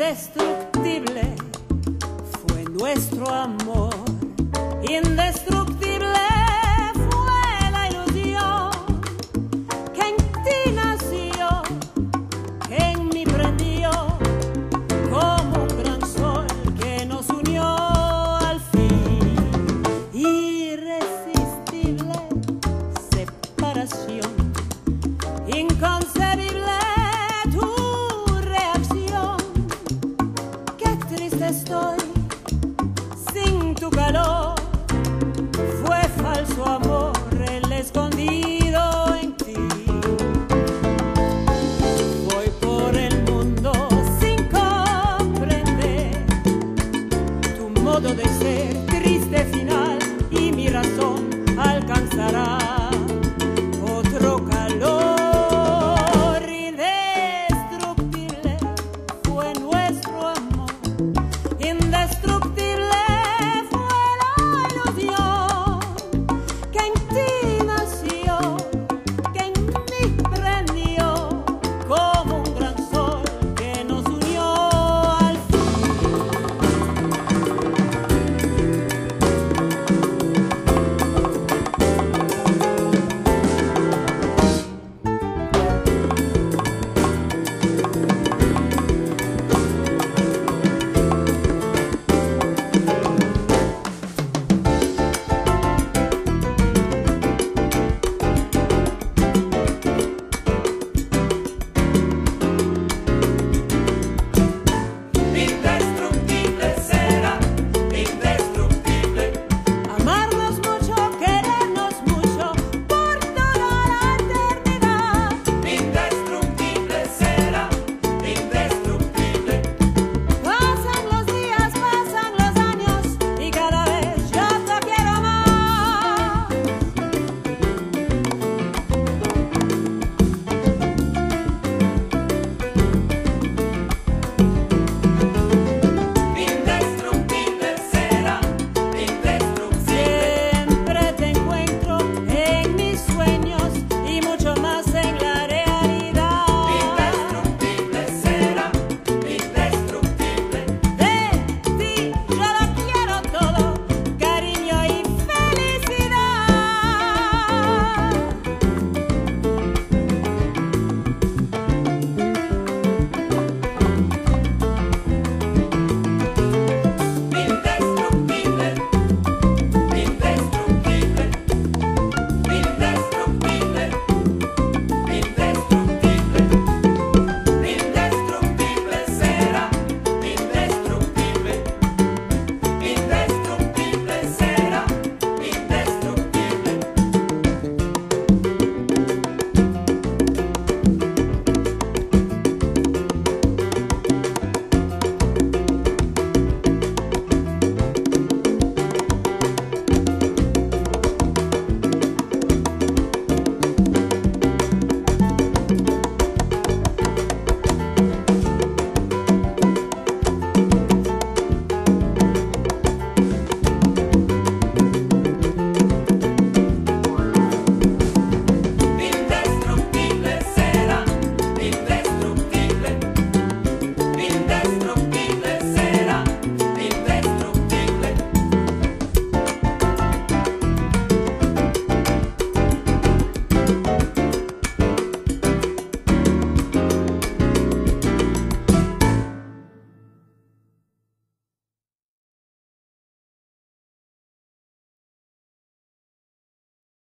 Indestructible fue nuestro amor, indestructible fue la ilusión que en ti nació, que en mí prendió como un gran sol que nos unió al fin. Irresistible separación, inconcebible estoy sin tu calor, fue falso amor el escondido en ti. Voy por el mundo sin comprender tu modo de ser, triste final, y mi razón alcanzará otro calor. Indestructible fue nuestro amor, indestructible fue la ilusión que en ti nació, que en mí prendió como un gran sol que nos unió al indestructible.